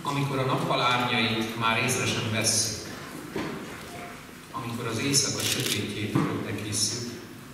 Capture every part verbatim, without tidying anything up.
amikor a nappal árnyait már észre sem vesszük, amikor az éjszaka sötétjét örökre készül,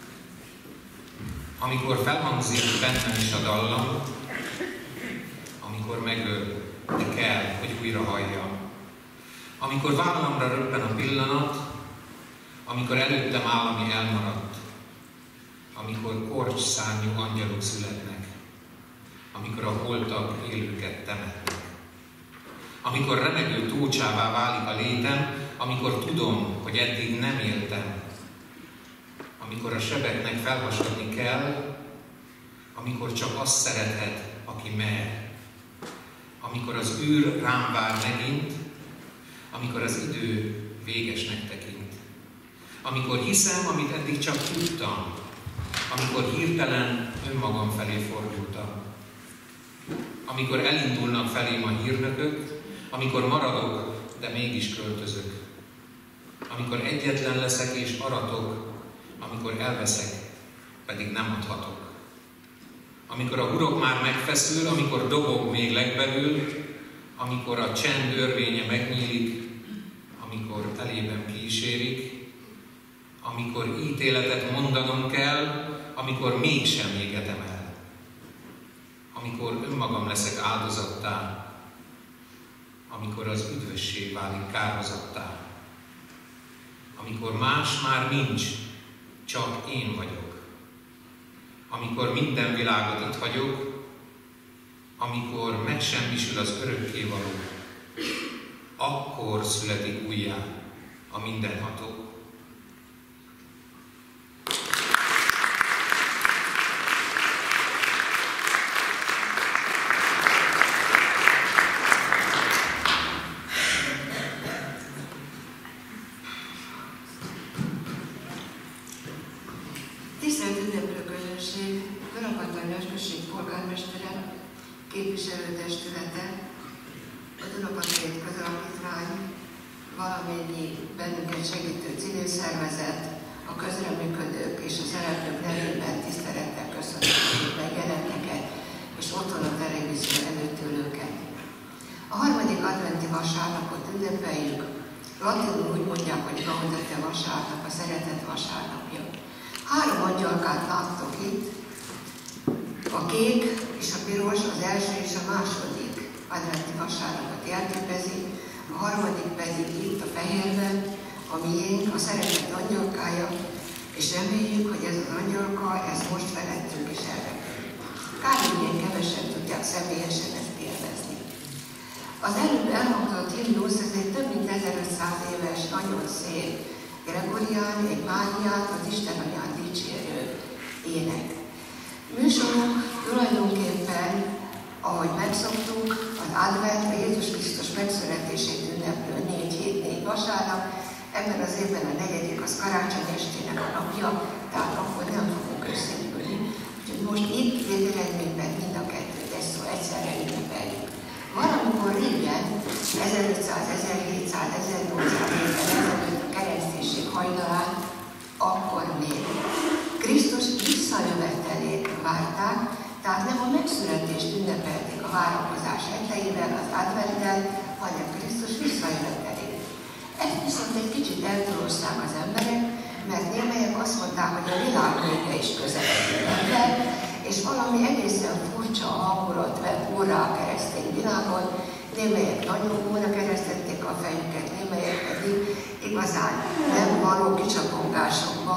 amikor felhangzik bennem is a dallam, amikor megöl, de kell, hogy újra halljam, amikor vállamra röppen a pillanat, amikor előttem áll, ami elmaradt, amikor korcs szárnyú angyalok születnek, amikor a holtak élőket temetnek, amikor remegő tócsává válik a létem, amikor tudom, hogy eddig nem éltem, amikor a sebeknek felhasadni kell, amikor csak azt szerethet, aki mer, amikor az űr rám vár megint, amikor az idő végesnek tekint, amikor hiszem, amit eddig csak tudtam, amikor hirtelen önmagam felé fordultam, amikor elindulnak felém a hírnökök, amikor maradok, de mégis költözök, amikor egyetlen leszek és aratok, amikor elveszek, pedig nem adhatok, amikor a hurok már megfeszül, amikor dobog még legbelül, amikor a csend örvénye megnyílik, amikor elében kísérik, amikor ítéletet mondanom kell, amikor mégsem égetem el, amikor önmagam leszek áldozattá, amikor az üdvösség válik kárhozattá, amikor más már nincs, csak én vagyok, amikor minden világot itt hagyok, amikor megsemmisül az örökkévaló, akkor születik újjá a mindenható. Tisztelt ünneplő közönség, Dunapattangyos község polgármestere, képviselőtestülete, a Dunapattai Közalapítvány, valamennyi bennünket segítő civil szervezet, a közreműködők és a szereplők nevében tisztelettel köszönöm a megjelenteket és otthon a televízió előtt ülőket. A harmadik adventi vasárnapot ünnepeljük, latinul úgy mondják, hogy Gaudete vasárnap, a szeretet vasárnapja. Három angyalkát láttok itt, a kék és a piros az első és a második adventi vasárnapot jelképezi, a harmadik pedig itt a fehérben, a miénk, a szeretet angyalkája, és reméljük, hogy ez az angyalka, ez most felettünk is elrepül. Kár, hogy ilyen kevesen tudják személyesen ezt élvezni. Az előbb elhangzott himnusz, ez egy több mint ezerötszáz éves, nagyon szép Gregorián, egy Máriát, az Isten Anyát dicsérő ének. Műsorunk tulajdonképpen, ahogy megszoktuk, az Advent, a Jézus Krisztus megszületését ünneplő négy hét, négy vasárnap, ebben az évben a negyedik az karácsony estének a napja, tehát akkor nem fogunk összegyűlni. Úgyhogy most itt végeredményben mind a kettőt ezt szó egyszerre ünnepeljük. Valamikor régen, ezerötszáz, ezerhétszáz, ezernyolcszáz évvel ezelőtt a kereszténység hajnalán, akkor még Krisztus visszajövetelét várták, tehát nem a megszületést ünnepelték a várakozás heteivel, az adventtel, hanem Krisztus visszajövetelét. Ezt viszont egy kicsit eltolózták az emberek, mert némelyek azt mondták, hogy a világ vége is közeledik ember, és valami egészen furcsa hangulat vett úrrá a keresztény világon, némelyek nagyon újra keresztették a fejüket, némelyek pedig igazán nem való kicsapongásokba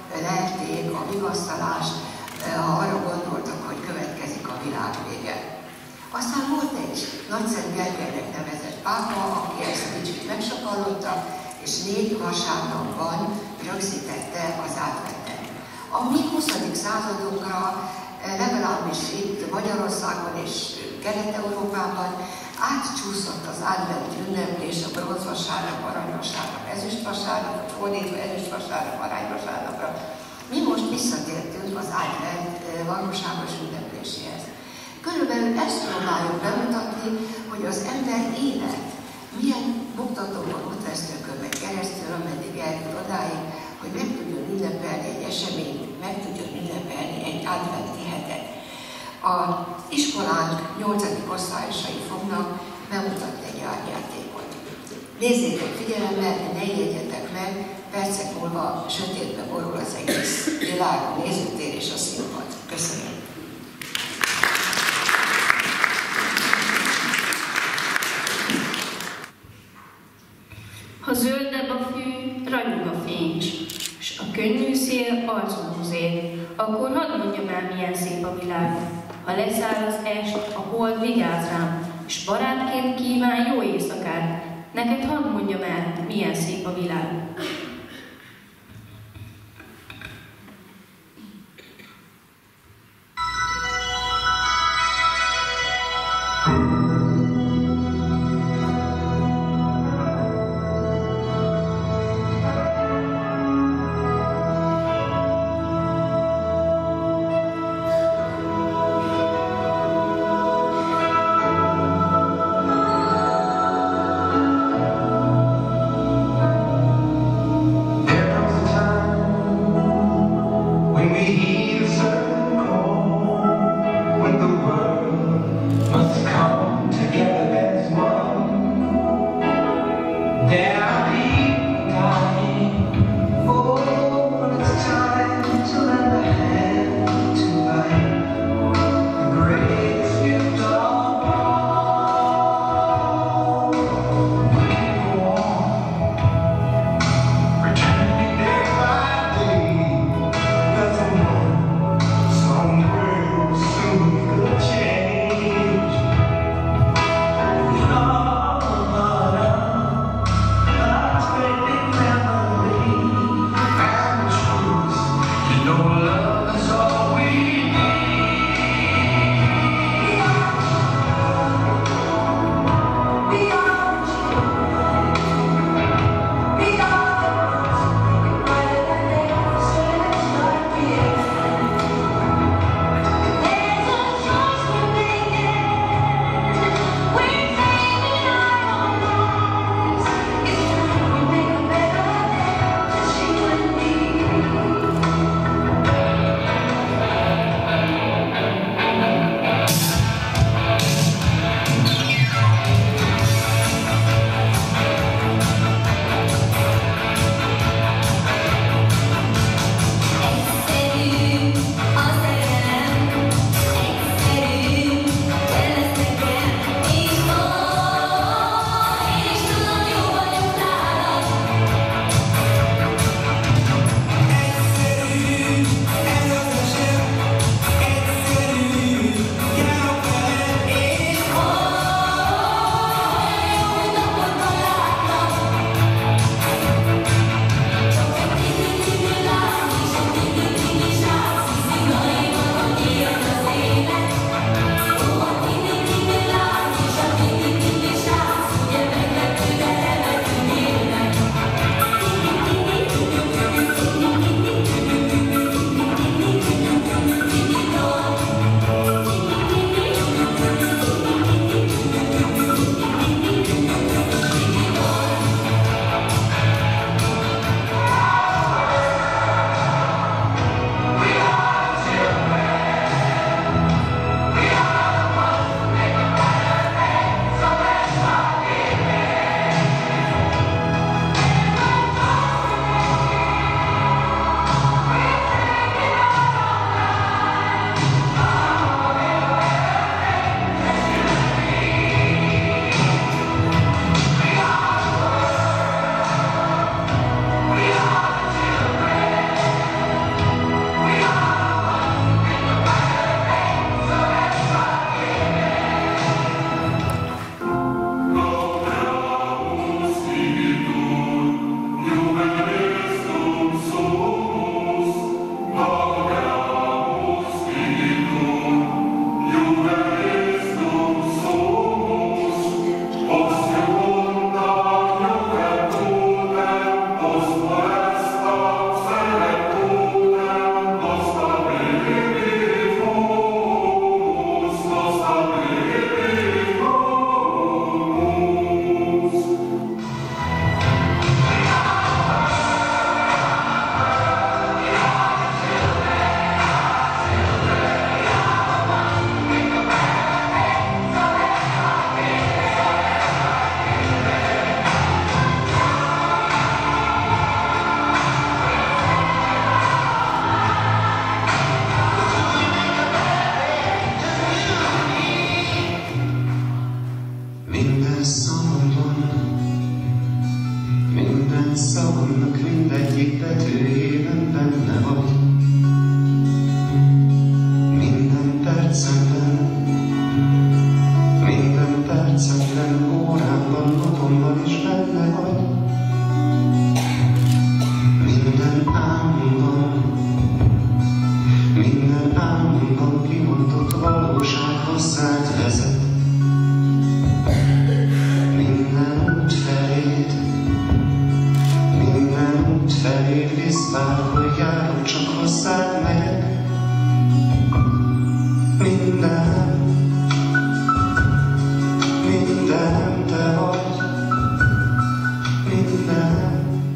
lelték a vigasztalást, ha arra gondoltak, hogy következik a világ vége. Aztán volt egy nagyszerű Gergelynek nevezett pápa, aki ezt kicsit megsapallotta, és négy vasárnapban rögzítette az adventet. A mi huszadik századunkra legalábbis itt Magyarországon és Kelet-Európában átcsúszott az advent ünneplés a bronzvasárnap, aranyvasárnap, ezüstvasárnap, fordítva ezüstvasárnap, aranyvasárnapra. Mi most visszatértünk az advent valóságos ünnepléséhez. Körülbelül ezt próbáljuk bemutatni, hogy az ember élet milyen buktatókon, útvesztőkön megy keresztül, ameddig eljut odáig, hogy meg tudjon ünnepelni egy eseményt, meg tudjon ünnepelni egy adventi hetet. Az iskolánk nyolcadik osztályosai fognak bemutatni egy árnyátékot. Nézzétek figyelemmel, de ne ijedjetek meg, percek múlva sötétbe borul az egész világ, a nézőtér és a színpad. Köszönöm. Ha zöldebb a fű, ragyog a fénycs, s a könnyű szél arcomhoz ér, akkor hadd mondjam el, milyen szép a világ. Ha leszáll az est, a hold vigyáz rám, s barátként kíván jó éjszakát, neked hadd mondjam el, milyen szép a világ. bárhol járok, csak hozzád megyek. Minden, minden te vagy, minden.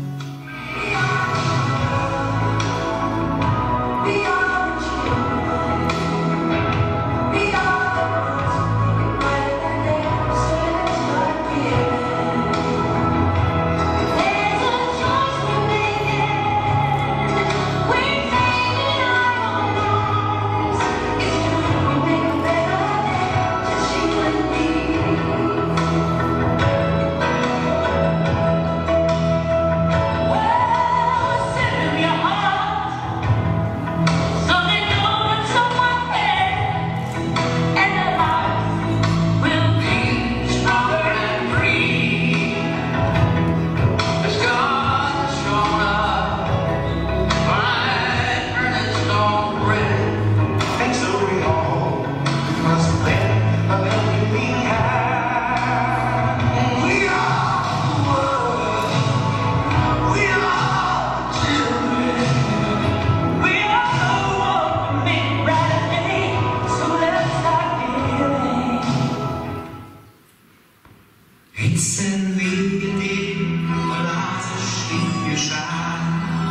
Egyszer véget ér a lázas ifjúság,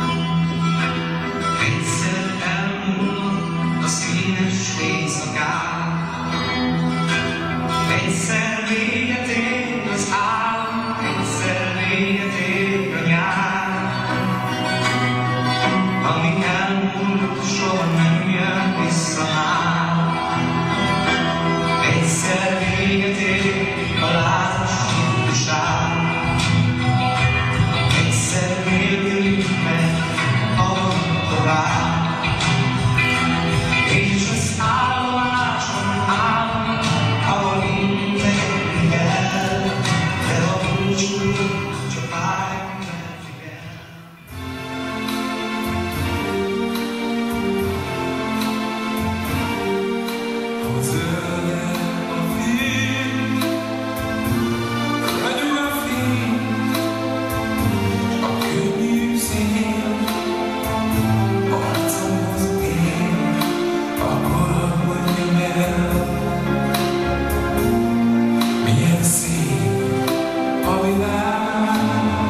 egyszer elmúlnak a színes éjszakák, egyszer véget ér az álom, egyszer véget ér a nyár. Ami elmúlt, soha nem jön vissza már. Egyszer véget ér a lázas egyszer mérjük meg a tovább, és az állomáson állni, ahol mindenki el, de a búcsú csak álljon megfigyel. A zöldek a fény, ragyog a fény, a könnyű szél, arcomhoz él, akkor hadd mondjam el, milyen szép a világ.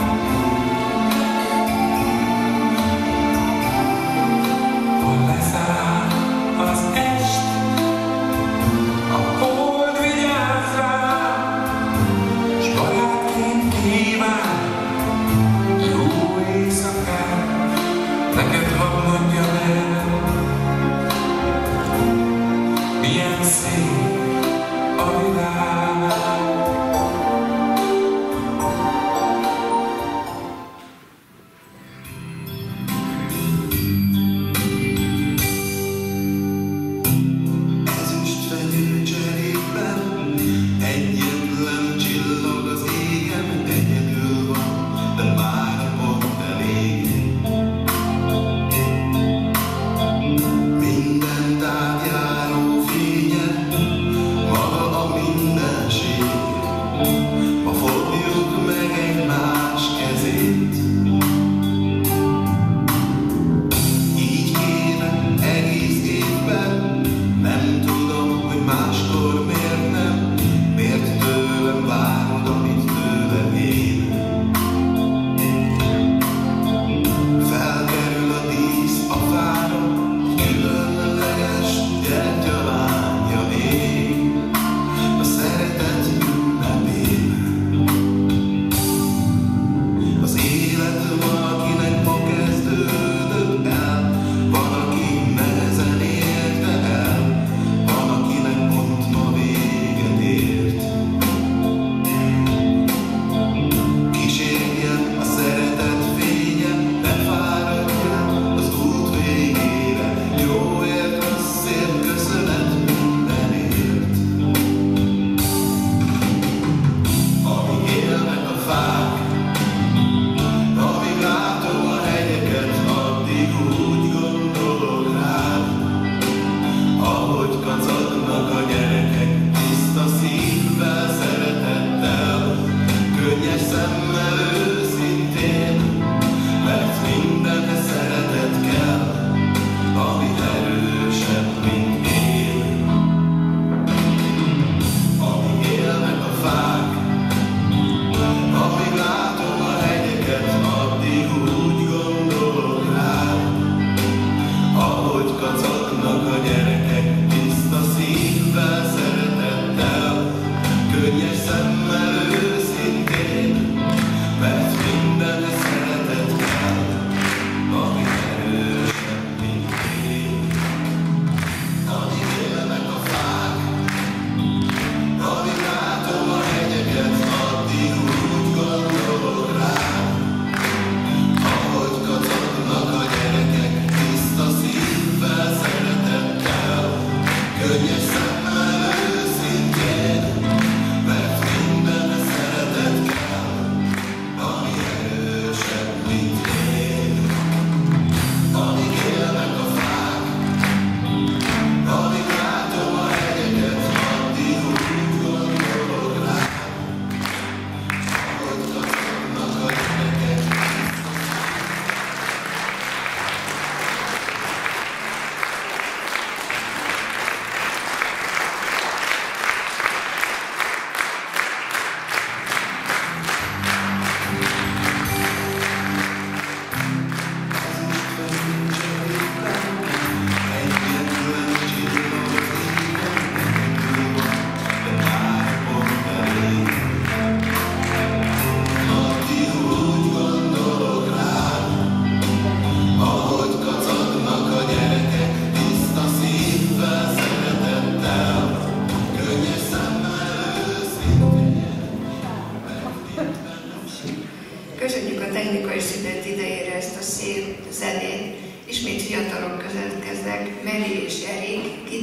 Hol leszáll az est, a hold vigyáz rám, s barátként kíván jó éjszakát, neked hadd mondjam el, milyen szép a világ. Ezüstfenyő cserében egyetlen csillag az égen, egyedül van, de már pont elég. Mindent átjáró fénye,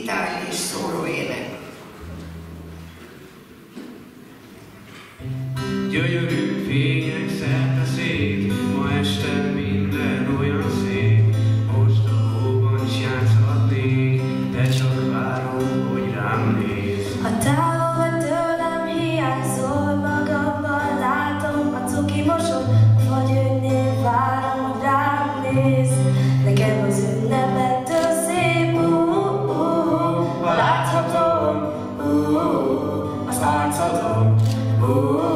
gitár és szóló ének. Gyönyörű fények szerte szét, ma este minden olyan szép. Most a hóban is játszhatnék, de csak várom, hogy rám néz. Ha távol vagy tőlem, hiányzol, magamban látom a cuki mosoly, vagy önnél várom, hogy rám néz. Nekem az ünnepettől szép, uh, uh, ha láthatom, uh, uh, az arcodon, uh,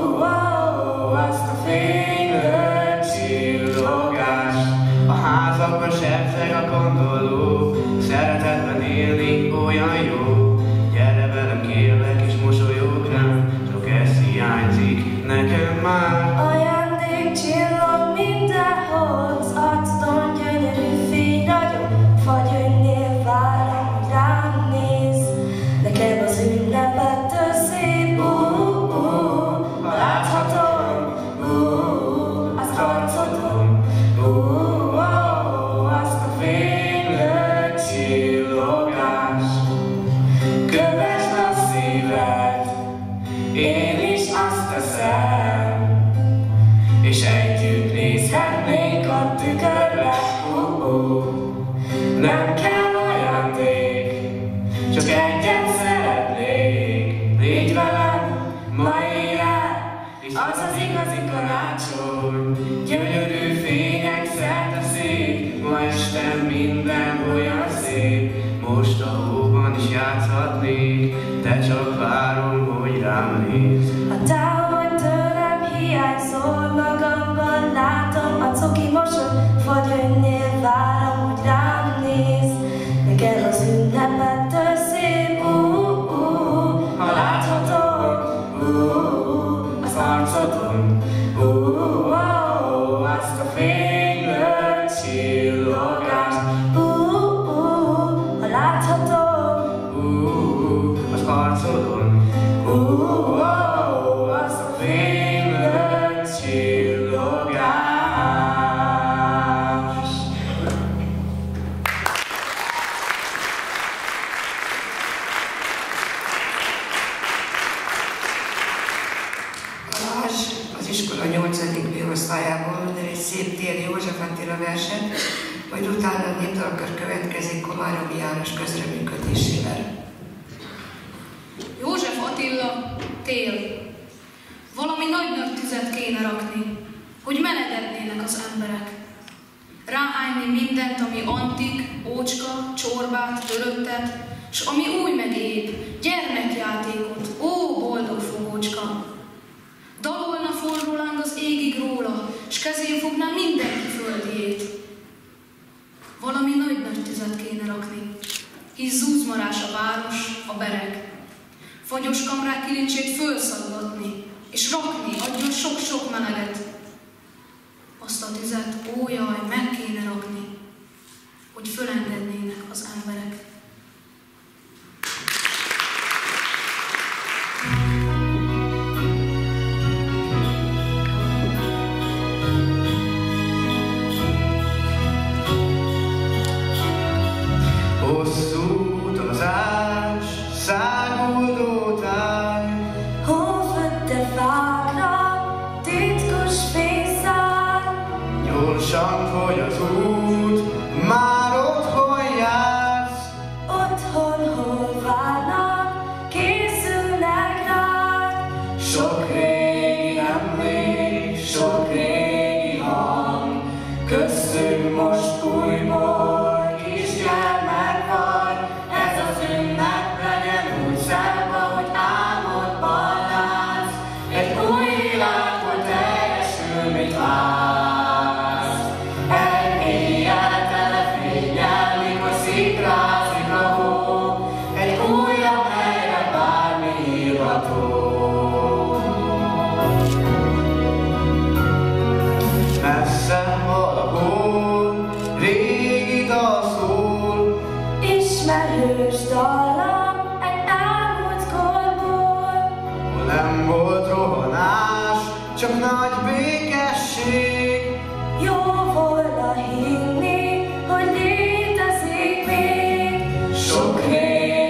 uh, azt a fénylő csillogást. A házakban sebzeg a gondoló, szeretetben élni olyan jó. Gyere velem kérlek és mosolyog rám, csak ez hiányzik nekem már. Ajándék csillog mindenhol, az arcodon gyönyörű fény ragyog, vagy önnél várom, hogy rám néz. Nekem az ünnepettől szép, uh, uh, ha láthatom, uh, az arcodon, uh, uh, azt a fénylő csillogást. Kövesd a szíved, én is azt teszem, és együtt nézhetnénk a tükörbe, uh, uh. Nem kell ajándék, csak egyet szeretnék. Légy velem ma éjjel, és az az igazi karácsony. Gyönyörű fények szerte szét, ma este minden olyan szép. Most a hóban is játszhatnék, de csak várom, hogy rám néz. Ha távol vagy tőlem, hiányzol, magamban látom a cuki mosoly, vagy önnél várom, hogy rám néz. Neked az ünnepettől szép, uh, uh, ha láthatom, uh, az arcodon, uh, uh, azt a fénylő csillogást, uh, uh, ha láthatom, Uh, az arcodon, uh, uh, azt a fénylő csillogást. Balázs az iskola nyolcadik B osztályából mond el egy szép téli József Attila verset, majd utána a népdalkör következik Komáromi János közreműködésével. József Attila, tél. Valami nagy-nagy tüzet kéne rakni, hogy melegednének az emberek. Ráhányni mindent, ami antik, ócska, csorbát, töröttet, s ami új meg épp, gyermekjátékot, ó, boldog fogócska. Dalolna forró láng az égig róla, s kezén fogná mindenki földjét. Valami nagy-nagy tüzet kéne rakni, hisz zúzmarás a város, a bereg. Fagyos kamrák kilincsét fölszaggatni, és rakni adjon sok-sok meleget. Azt a tüzet, ó jaj, meg kéne rakni, hogy fölengednének az emberek. hosszú utazás, száguldó táj. Hófötte fákra, titkos fényszál. Gyorsan fogy az út, már otthon jársz. Otthon hol várnak, készülnek rád. Sok régi emlék, sok régi hang, köztünk most újból kisgyermek vagy. Ez az ünnep legyen úgy szebb, ahogy álmodban látsz. Egy új világból teljesül, mit vársz. Egy éjjel tele fénnyel, mikor szikrázik a hó. Egy újabb helyre bármi írható. Messze valahol régi dal szól, Ismerős dallam egy elmúlt korból. hol nem volt rohanás, csak nagy békesség. Jó volna hinni, hogy létezik még Sok régi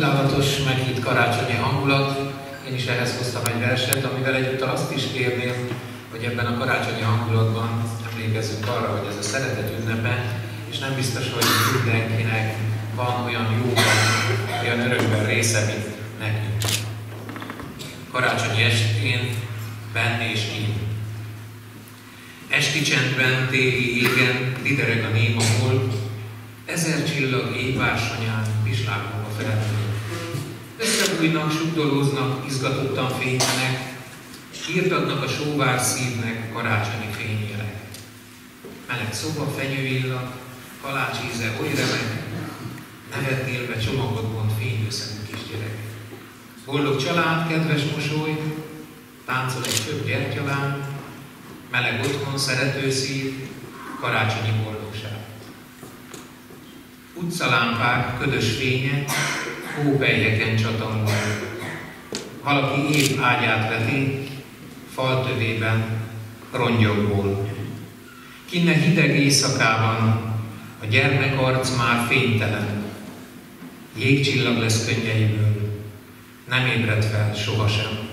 csodálatos, meghitt karácsonyi hangulat. Én is ehhez hoztam egy verset, amivel egyúttal azt is kérném, hogy ebben a karácsonyi hangulatban emlékezzünk arra, hogy ez a szeretet ünnepe, és nem biztos, hogy mindenkinek van olyan jóban, olyan örökben része, mint nekünk. Karácsonyi estén benn és én. Esti csendben, téli égen, lidereg a néma hold, ezer csillag éjvársonyán, pislákolva feltűnik. Összebújnak, sugdolóznak, izgatottan fényenek, írtadnak a sóvár szívnek karácsonyi fényjelek. Meleg szoba, fenyőillag, kalács íze oly remek, nevet élve csomagot mond fényőszemű kisgyerek. Boldog család, kedves mosoly, táncol egy több gyertyalán, meleg otthon, szerető szív, karácsonyi boldogság. Utcalámpák, ködös fények, hópelyheken csatanul. Valaki épp ágyát veti, faltövében, rongyokból. Kinne hideg éjszakában, a gyermekarc már fénytelen. Jégcsillag lesz könnyeiből, nem ébred fel sohasem.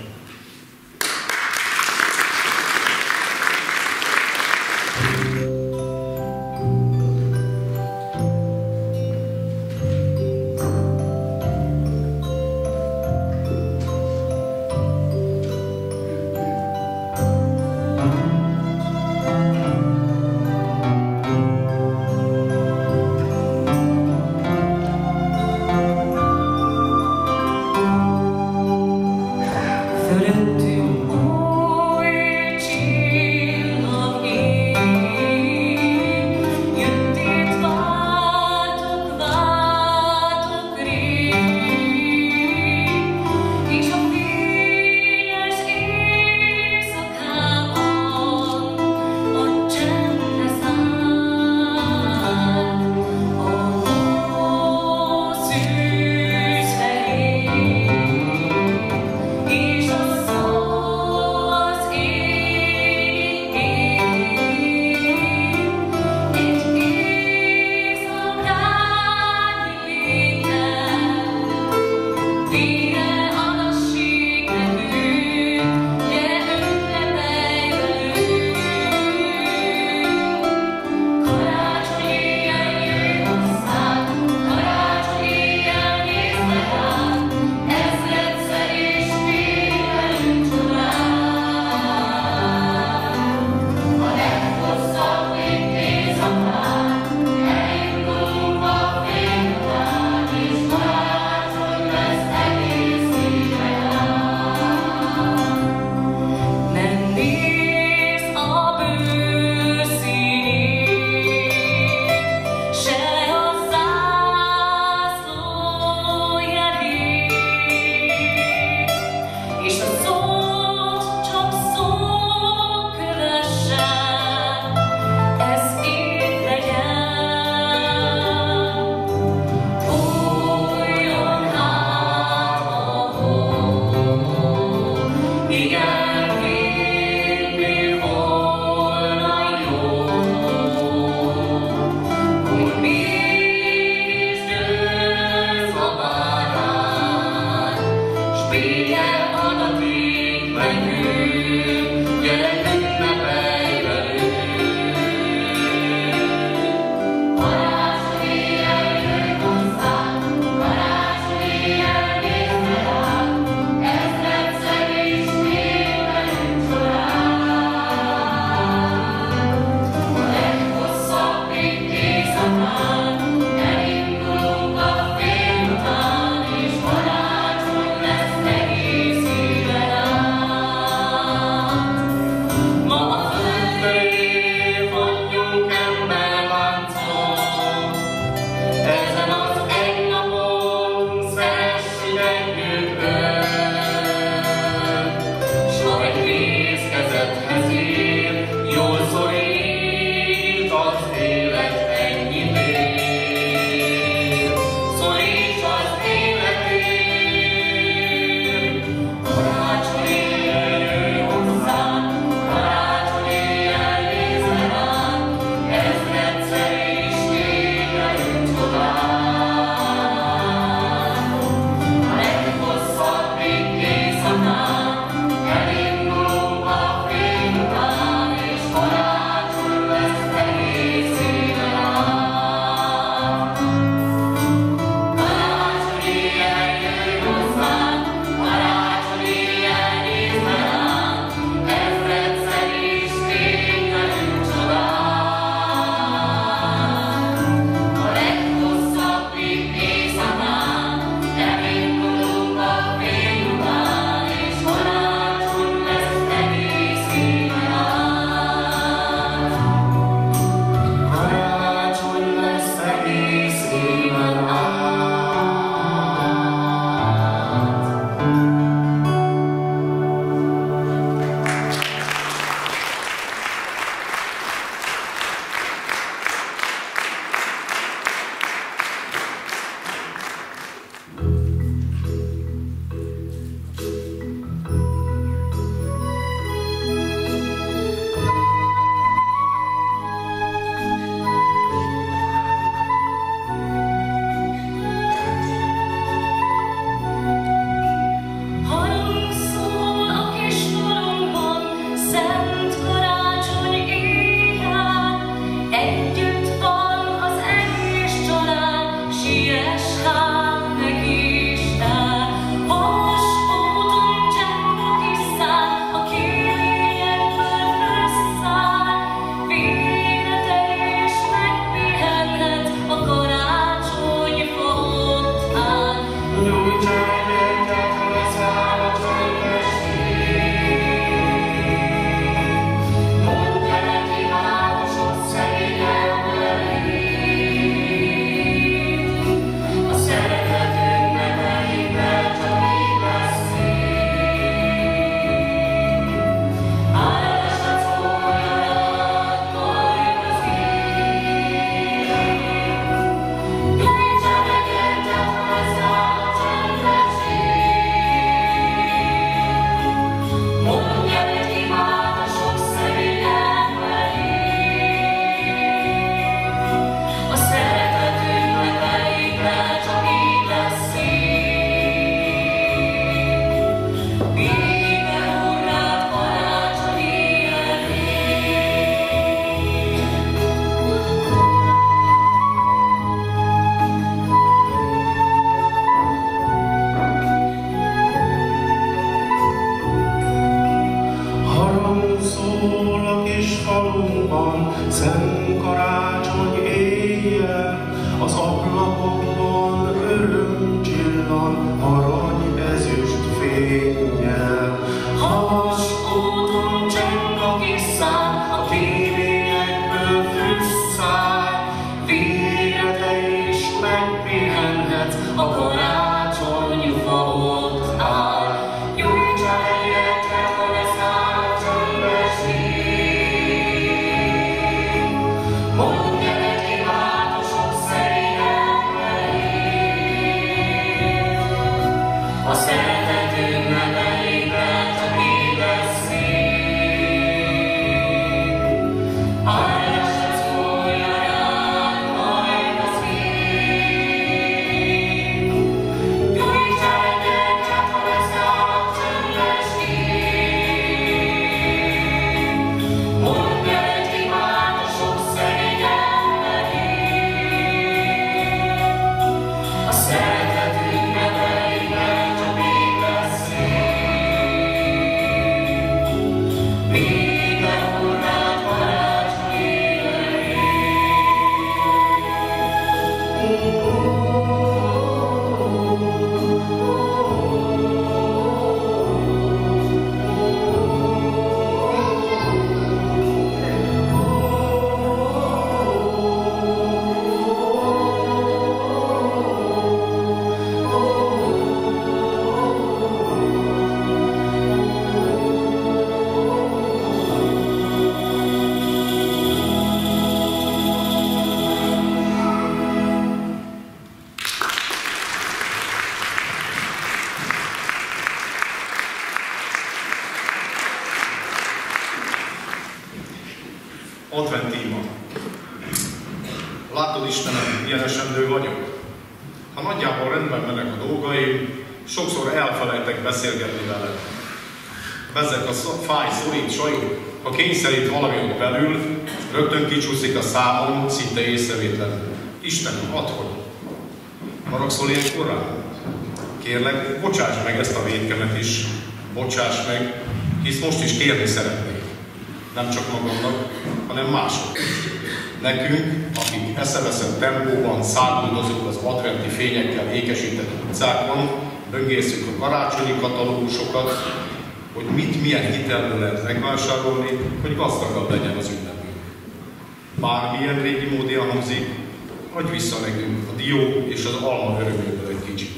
Látod, Istenem, milyen esendő vagyok? Ha nagyjából rendben mennek a dolgaim, sokszor elfelejtek beszélgetni veled. Ezek a fáj, szorít, sajog, ha kényszerít valami ott belül, rögtön kicsúszik a számom, szinte észrevétlenül. Istenem, add, hogy haragszol ilyen korán? Kérlek, bocsáss meg ezt a vétkemet is, bocsáss meg, hisz most is kérni szeretnék. Nem csak magamnak, hanem mások. Nekünk, akik eszeveszett tempóban száguldozunk az adventi fényekkel ékesített utcákon, böngészünk a karácsonyi katalógusokat, hogy mit, milyen hitelből lehet megvásárolni, hogy gazdagabb legyen az ünnepünk. Bármilyen régi módja hangzik, adj vissza nekünk a dió és az alma öröméből egy kicsit.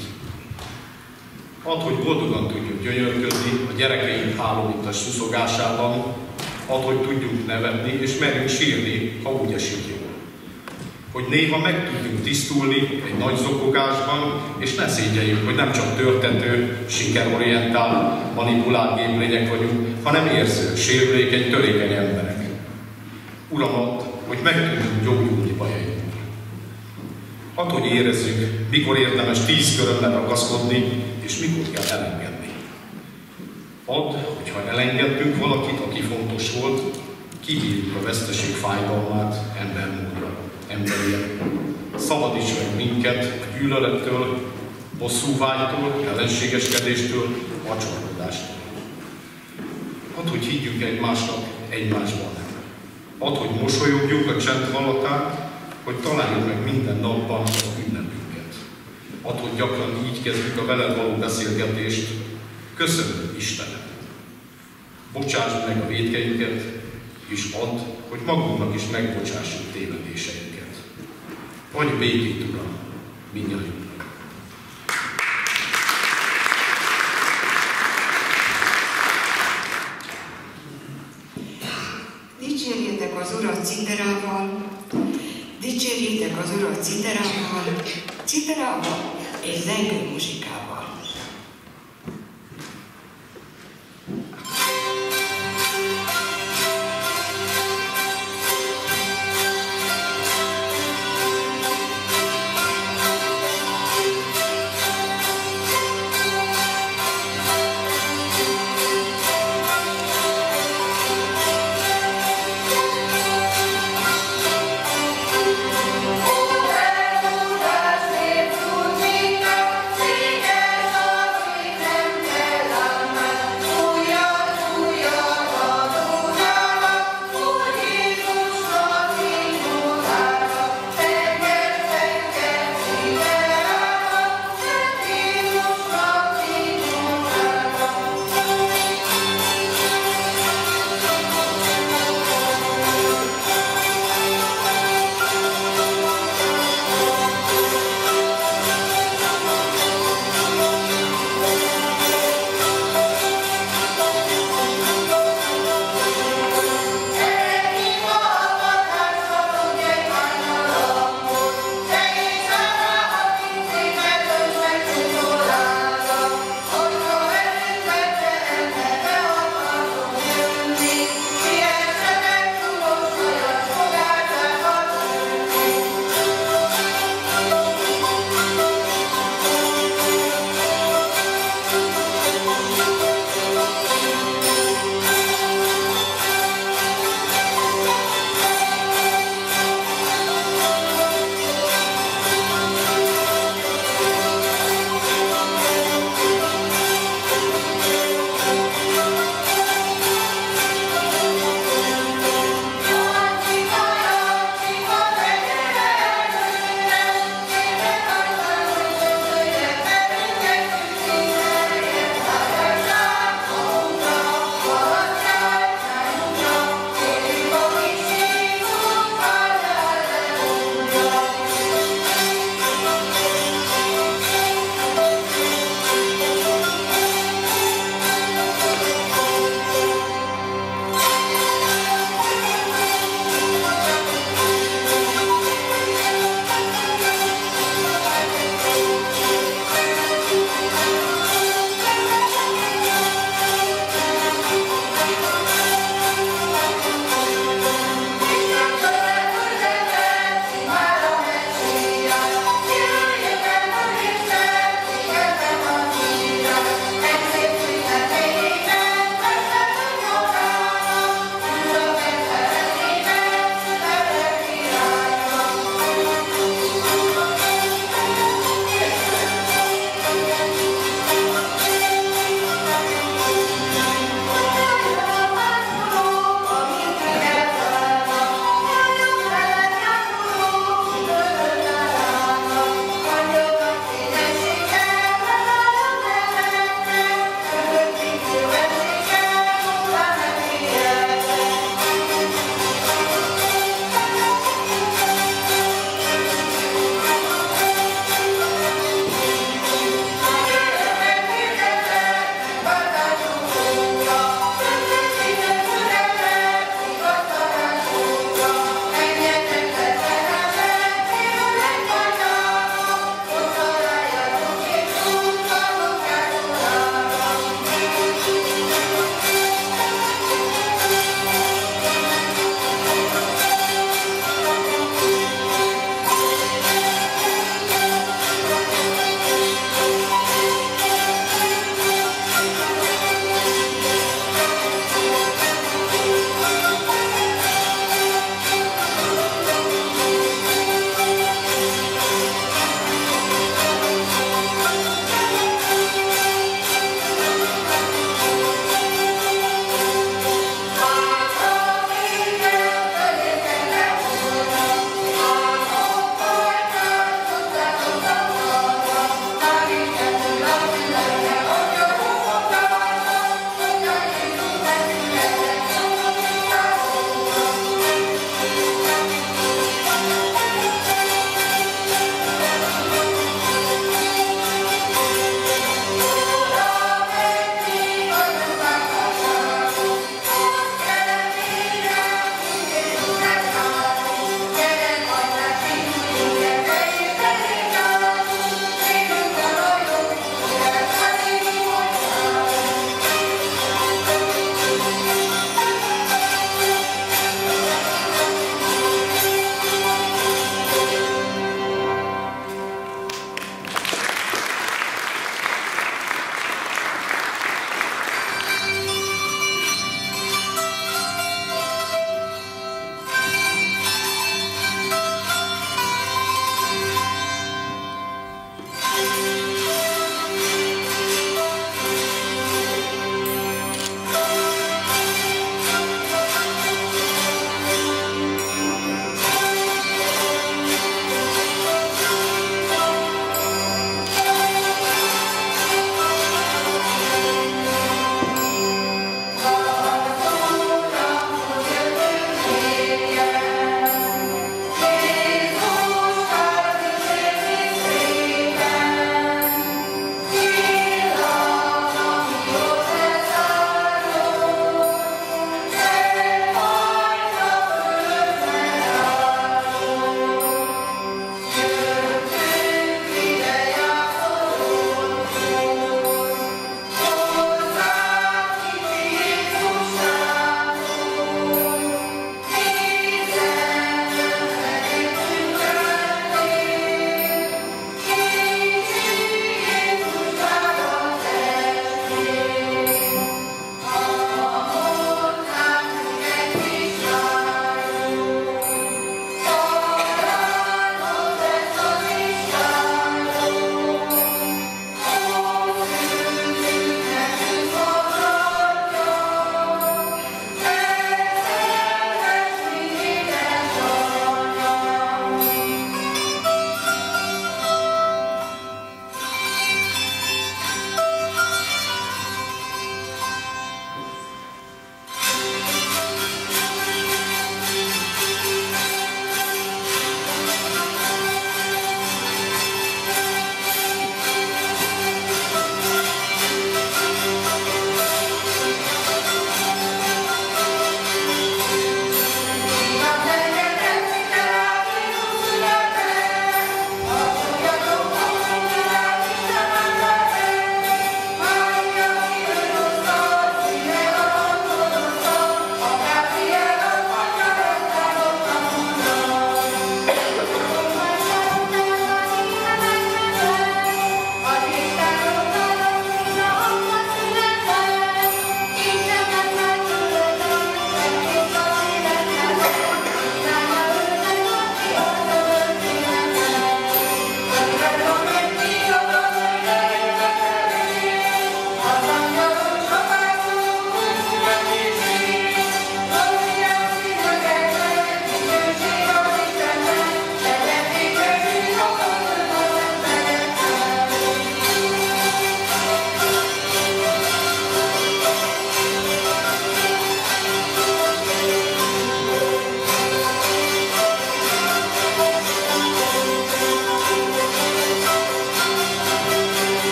Add, hogy boldogan tudjuk gyönyörködni a gyerekeink hálóintas szuszogásában, add, hogy tudjunk nevetni és merjünk sírni, ha úgy esik jól. Hogy néha meg tudjunk tisztulni egy nagy zokogásban, és ne szégyeljük, hogy nem csak törtető, sikerorientált, manipulált géplények vagyunk, hanem érző, sérülékeny, törékeny emberek. Uram, add, hogy meg tudjunk gyógyulni bajainkból. Add, hogy érezzük, mikor érdemes tíz körömmel ragaszkodni, és mikor kell elengedni. Add, hogyha elengedtünk valakit, aki fontos volt, kibírjuk a veszteség fájdalmát embermódra, emberiek. Szabadíts meg minket a gyűlölettől, bosszúvágytól, ellenségeskedéstől, vacsorkodástól. Add, hogy higgyünk egymásnak, egymásban. Add, hogy mosolyogjunk a csend hallatán, hogy találjuk meg minden napban az ünnepünket. Add, hogy gyakran így kezdjük a veled való beszélgetést. Köszönöm, Istenem! Bocsásd meg a vétkeinket, és add, hogy magunknak is megbocsássuk tévedéseinket. Adj békét, Uram, mindnyájunknak! Dicsérjétek az Urat citerával, dicsérjétek az Urat citerával, citerával és zengő muzsikával. Szép tud, mint a széges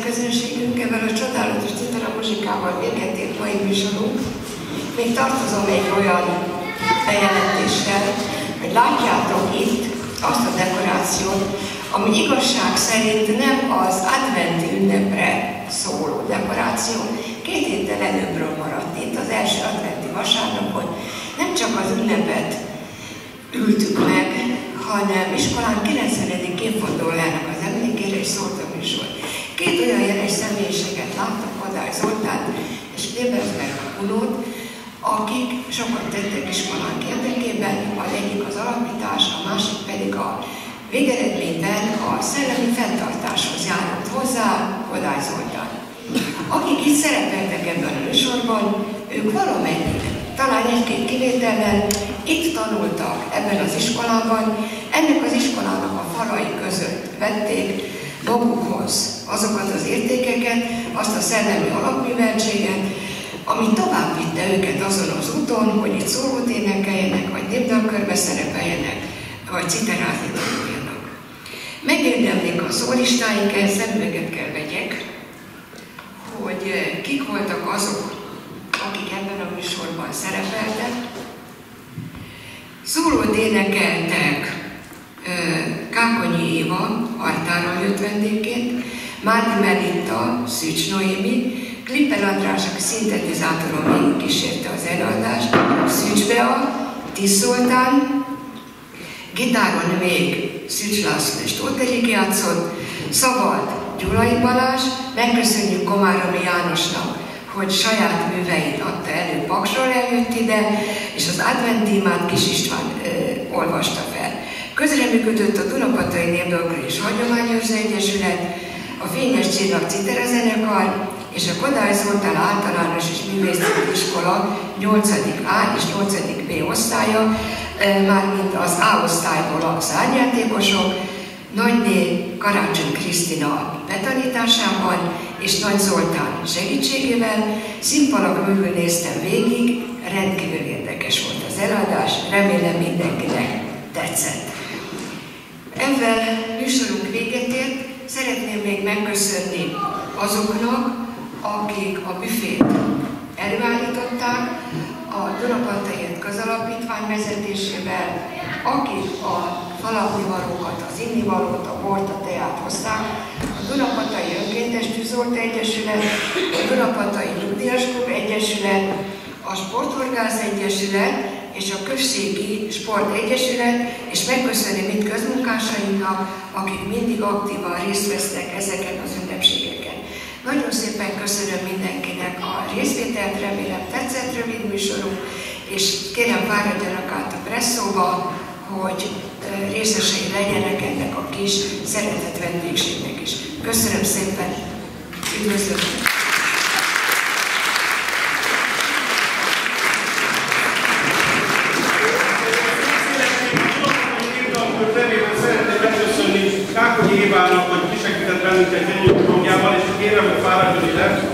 közönségünk, ezzel a csodálatos citera muzsikával véget ért mai műsorunk. Még tartozom egy olyan bejelentéssel, hogy látjátok itt azt a dekorációt, ami igazság szerint nem az adventi ünnepre szóló dekoráció. Két héttel előbbről maradt itt az első adventi vasárnapon. Nem csak az ünnepet ültük meg, hanem iskolán kilencvenedik évfordulójának az emlékére is szólt a műsor. Két olyan jeles személyiséget láttak, Kodály Zoltán és Léberzberg Kunót, akik sokat tettek iskolánk érdekében, az egyik az alapítás, a másik pedig a végeredményben a szellemi fenntartáshoz járult hozzá Kodály Zoltán. Akik itt szerepeltek ebben a műsorban, ők valamennyire, talán egy-két kivétellel itt tanultak ebben az iskolában, ennek az iskolának a falai között vették magukhoz azokat az értékeket, azt a szellemi alapműveltséget, ami tovább vitte őket azon az úton, hogy itt szólót énekeljenek, vagy népdalkörbe szerepeljenek, vagy citerázni tanuljanak. Megérdemlik a szólistáink, ehhez szemüveget kell vegyek, hogy kik voltak azok, akik ebben a műsorban szerepeltek. Szólót énekeltek Kákonyi Éva, Artáról jött vendégként, Márti Melitta, Szűcs Noémi, Klippel András, aki szintetizátoron végig kísérte az előadást, Szűcs Bea, Tisz Zoltán, gitáron még Szűcs László és Tóth Erik játszott, Szabad Gyulai Balázs, megköszönjük Komáromi Jánosnak, hogy saját műveit adta elő, Paksról eljött ide, és az adventímát Kis István ö, olvasta fel. Közreműködött a Dunapatai Népdalkör és Hagyományőrző Egyesület, a Fényes Csillag Citerezenekar és a Kodály Zoltán Általános és Művészeti Iskola nyolcadik A és nyolcadik B osztálya, mármint az A osztályból a szárnyjátékosok, Nagyné Karácsony Krisztina betanításában és Nagy Zoltán segítségével. Színfalak mögül néztem végig, rendkívül érdekes volt az előadás, remélem mindenkinek tetszett. Ezzel műsorunk véget ért, szeretném még megköszönni azoknak, akik a büfét előállították, a Dunapartai Közalapítvány vezetésével, akik a falapnivalókat, az innivalót, a bort, a teát hozták, a Dunapartai Önkéntes Tűzoltó Egyesület, a Dunapartai Nyugdíjas Klub Egyesület, a Sporthorgász Egyesület és a Községi Sport Egyesület, és megköszönni mind közmunkásainknak, akik mindig aktívan részt vesznek ezeken az ünnepségeken. Nagyon szépen köszönöm mindenkinek a részvételt, remélem tetszett rövid műsorunk, és kérem fáradjanak át a presszóba, hogy részesei legyenek ennek a kis szeretett vendégségnek is. Köszönöm szépen, üdvözlök! Szeretném megköszönni Kákonyi Évának, hogy kisegített bennünket egy programjával, és kérem, hogy fáradjon ide.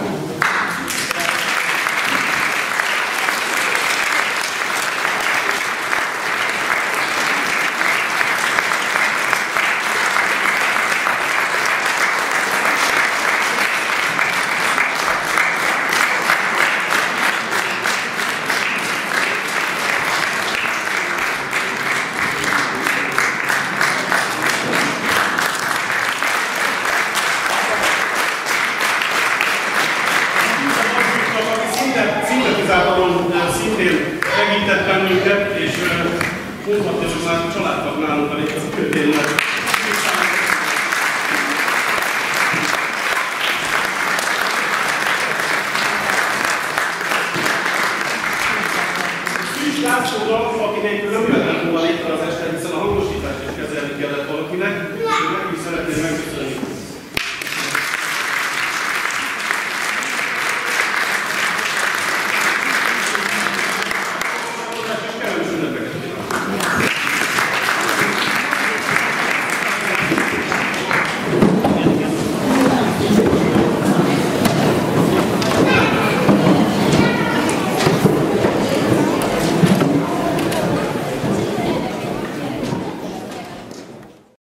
Szintén segített bennünket, és mondhatja, hogy már családtag nálunk van egy az kötélnek. Szűcs Lászlónak, aki nélkül nem jöhetett volna létre az este, hiszen a hangosítást is kezelni kellett valakinek, és neki szeretném megköszönni